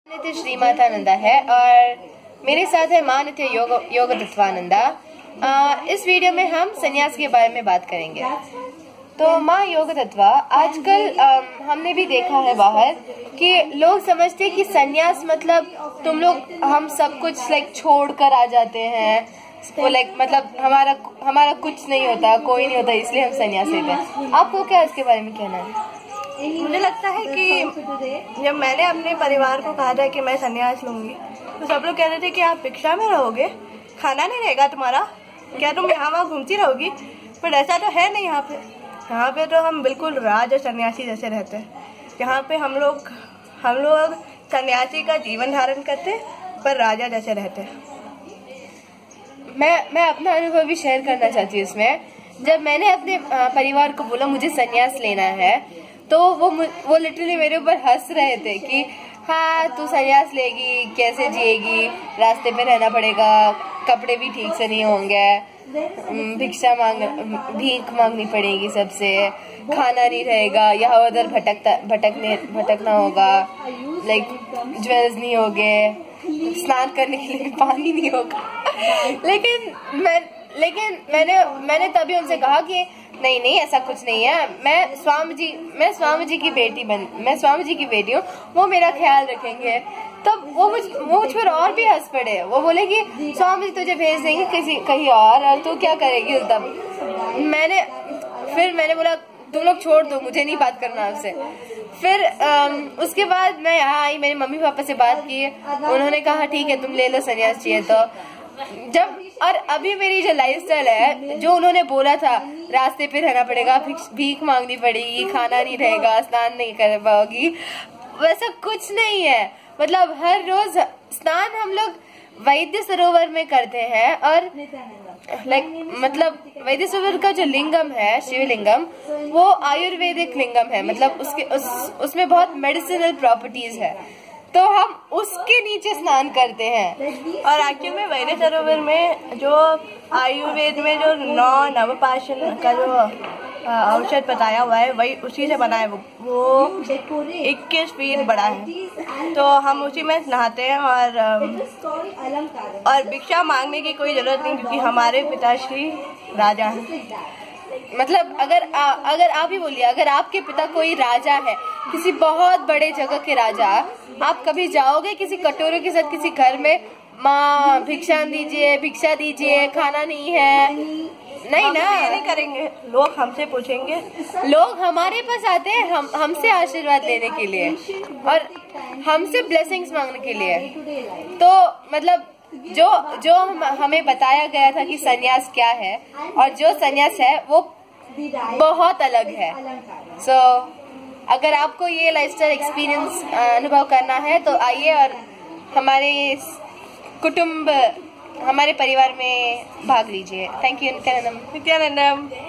नित्य श्रीमातानंदा है और मेरे साथ है माँ नित्य योग तत्वानंदा। इस वीडियो में हम संन्यास के बारे में बात करेंगे। तो माँ योग तत्वा, आजकल हमने भी देखा है बाहर कि लोग समझते हैं कि संन्यास मतलब तुम लोग हम सब कुछ छोड़ कर आ जाते हैं, वो मतलब हमारा कुछ नहीं होता, कोई नहीं होता, इसलिए हम संन्यास लेते हैं। आपको क्या इसके बारे में कहना है? मुझे लगता है कि जब मैंने अपने परिवार को कहा था कि मैं संन्यास लूंगी तो सब लोग कहते थे कि आप भिक्षा में रहोगे, खाना नहीं रहेगा तुम्हारा, क्या तुम यहाँ वहाँ घूमती रहोगी। पर ऐसा तो है नहीं। यहाँ पे तो हम बिल्कुल राज और सन्यासी जैसे रहते हैं। यहाँ पे हम लोग सन्यासी का जीवन धारण करते पर राजा जैसे रहते हैं। मैं अपना अनुभव भी शेयर करना चाहती हूँ इसमें। जब मैंने अपने परिवार को बोला मुझे संन्यास लेना है तो वो लिटरली मेरे ऊपर हंस रहे थे कि हाँ तू संन्यास लेगी, कैसे जिएगी, रास्ते पे रहना पड़ेगा, कपड़े भी ठीक से नहीं होंगे, भीख मांगनी पड़ेगी सबसे, खाना नहीं रहेगा, यहाँ उधर भटकना होगा, ज्वेल्स नहीं होंगे, स्नान करने के लिए पानी नहीं होगा। लेकिन मैंने तभी उनसे कहा कि नहीं ऐसा कुछ नहीं है। मैं स्वामी जी की बेटी हूँ, वो मेरा ख्याल रखेंगे। तब वो मुझ पर और भी हंस पड़े। वो बोले कि स्वामी जी तुझे भेज देंगे कहीं और तू क्या करेगी। तब मैंने बोला तुम लोग छोड़ दो, मुझे नहीं बात करना आपसे। फिर उसके बाद मैं यहाँ आई, मेरे मम्मी पापा से बात की, उन्होंने कहा ठीक है तुम ले लो संन्यास चाहिए तो। और अभी मेरी जो लाइफस्टाइल है, जो उन्होंने बोला था रास्ते पे रहना पड़ेगा, भीख मांगनी पड़ेगी, खाना नहीं रहेगा, स्नान नहीं कर पाओगी, वैसा कुछ नहीं है। मतलब हर रोज स्नान हम लोग वैद्य सरोवर में करते हैं और वैद्य सरोवर का जो लिंगम है, शिवलिंगम, वो आयुर्वेदिक लिंगम है। मतलब उसमें बहुत मेडिसिनल प्रॉपर्टीज है, तो हम उसके नीचे स्नान करते हैं। और एक्चुअली में वैद्य सरोवर में जो आयुर्वेद में जो नवपाषाण का जो औषध बताया हुआ है वही उसी से बना है। वो 21 फीट बड़ा है, तो हम उसी में नहाते हैं और भिक्षा मांगने की कोई जरूरत नहीं, क्योंकि हमारे पिताश्री राजा हैं। मतलब अगर आप ही बोलिए, अगर आपके पिता कोई राजा है, किसी बहुत बड़े जगह के राजा, आप कभी जाओगे किसी कटोरे के साथ किसी घर में, माँ भिक्षा दीजिए, खाना नहीं है? नहीं ना, ये नहीं करेंगे। लोग हमसे पूछेंगे, लोग हमारे पास आते हैं हमसे आशीर्वाद लेने के लिए और हमसे ब्लेसिंग्स मांगने के लिए। तो मतलब जो हमें बताया गया था कि संन्यास क्या है और जो संन्यास है वो बहुत अलग है। अगर आपको ये लाइफस्टाइल एक्सपीरियंस अनुभव करना है तो आइए और हमारे परिवार में भाग लीजिए। Thank you Nityanandam.